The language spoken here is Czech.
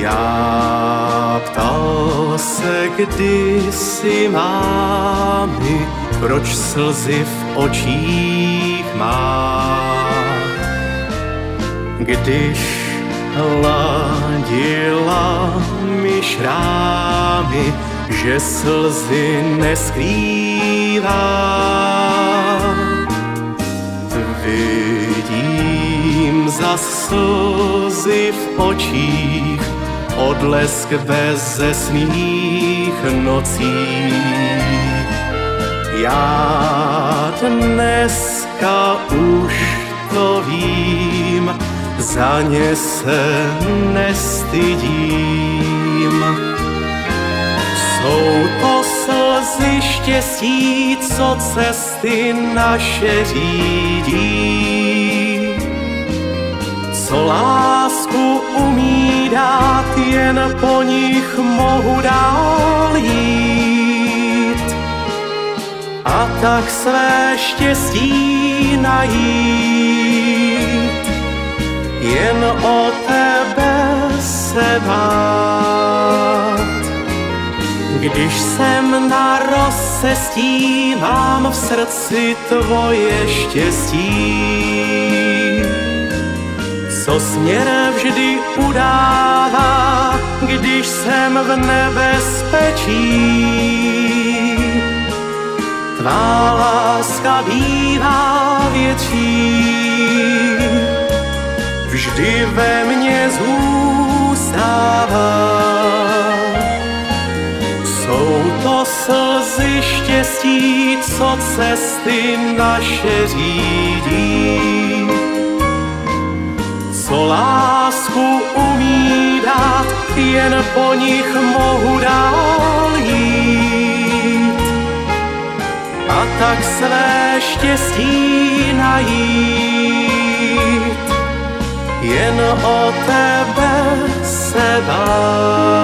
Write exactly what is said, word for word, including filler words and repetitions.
Já ptal se kdysi mámy, proč slzy v očích má. Když hladila mi šrámy, že slzy neskrývá. Vidím zas slzy v očích, odlesk bezesných nocí. Já dneska už to vím, za ně se nestydím. Jsou to slzy štěstí, co cesty naše řídí, co lásku umí dát, jen po nich mohu dál jít a tak své štěstí najít, jen o tebe se bát. Když jsem na rozcestí, mám v srdci tvoje štěstí, co směr vždy udává, když jsem v nebezpečí. Tvá láska bývá větší, vždy ve mně zůstává. Jsou to slzy štěstí, co cesty naše řídí, co lásku umí dát, jen po nich mohu dál jít a tak své štěstí najít, jen o tebe se bát.